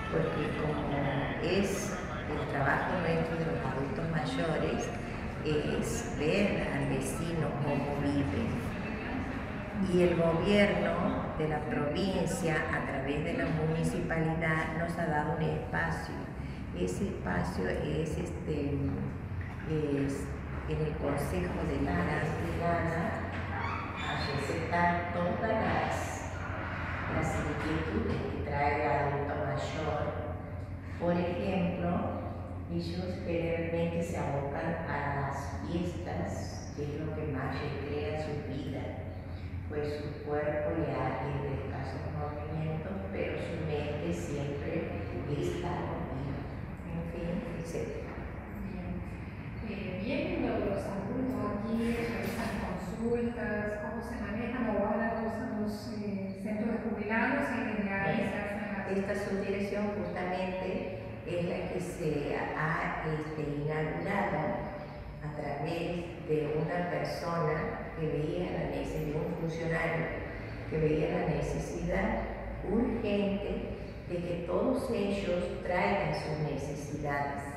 porque como es el trabajo nuestro de los adultos mayores, es ver al vecino cómo vive. Y el gobierno de la provincia, a través de la municipalidad, nos ha dado un espacio. Ese espacio es en el Consejo de la Tirana, a recetar todas las inquietudes que trae el adulto mayor. Por ejemplo, ellos generalmente se abocan a las fiestas, que es lo que más recrea su vida, pues su cuerpo ya tiene escasos movimientos, pero su mente siempre está conmigo. En fin, etc. Vienen los adultos aquí, realizan consultas, cómo se manejan o van a los centros de jubilados y desde ahí se hacen esta subdirección justamente es la que se ha inaugurado a través de una persona que veía la necesidad, un funcionario que veía la necesidad urgente de que todos ellos traigan sus necesidades.